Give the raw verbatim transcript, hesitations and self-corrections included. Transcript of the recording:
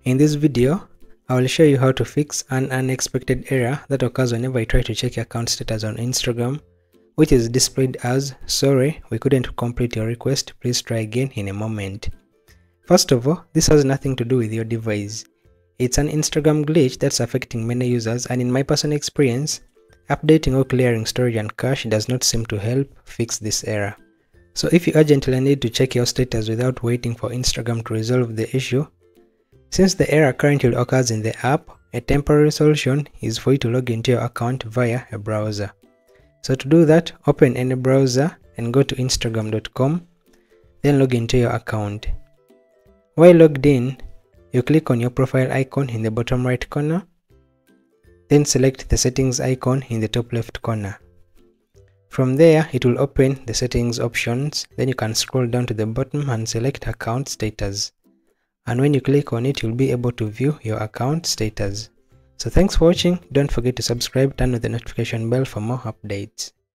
In this video, I will show you how to fix an unexpected error that occurs whenever you try to check your account status on Instagram, which is displayed as "Sorry, we couldn't complete your request, please try again in a moment." First of all, this has nothing to do with your device. It's an Instagram glitch that's affecting many users, and in my personal experience, updating or clearing storage and cache does not seem to help fix this error. So if you urgently need to check your status without waiting for Instagram to resolve the issue, since the error currently occurs in the app, a temporary solution is for you to log into your account via a browser. So to do that, open any browser and go to instagram dot com, then log into your account. While logged in, you click on your profile icon in the bottom right corner, then select the settings icon in the top left corner. From there, it will open the settings options, then you can scroll down to the bottom and select account status. And when you click on it, you'll be able to view your account status. So thanks for watching. Don't forget to subscribe, turn on the notification bell for more updates.